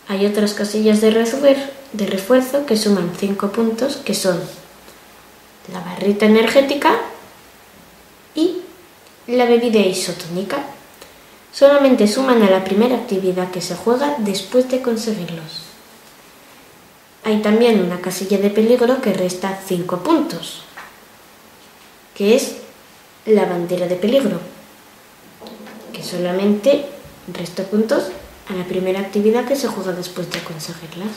hay otras casillas de refuerzo que suman 5 puntos, que son la barrita energética y la bebida isotónica. Solamente suman a la primera actividad que se juega después de conseguirlos. Hay también una casilla de peligro que resta 5 puntos, que es la bandera de peligro, que solamente resta puntos a la primera actividad que se juega después de conseguirlas.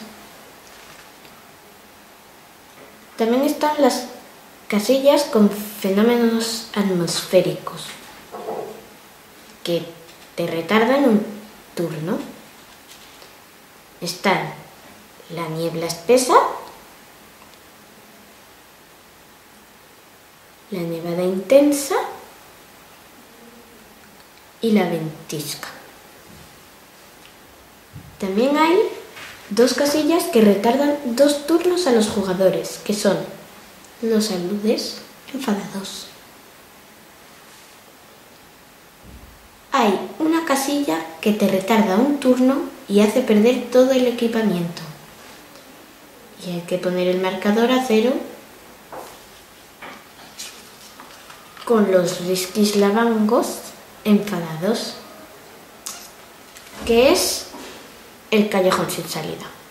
También están las casillas con fenómenos atmosféricos, que te retardan un turno. Están la niebla espesa, la nevada intensa y la ventisca. También hay 2 casillas que retardan 2 turnos a los jugadores, que son los aludes enfadados. Hay una casilla que te retarda un turno y hace perder todo el equipamiento. Y hay que poner el marcador a 0 con los risquislavangos enfadados, que es el callejón sin salida.